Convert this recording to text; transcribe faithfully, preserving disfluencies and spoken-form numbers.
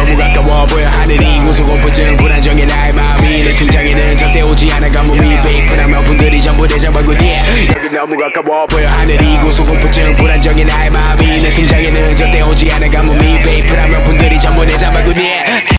너무 가까워 보여 하늘이 고소공포증 불안정해 나의 마음이 내 등장에는 절대 오지 않아 가뭄이 베이프랑 명분들이 전부 대장방구 뒤에 여기 너무 가까워 보여 하늘이 고소공포증 불안정해 나의 마음이 내 등장에는 절대 오지 않아 가뭄이 베이프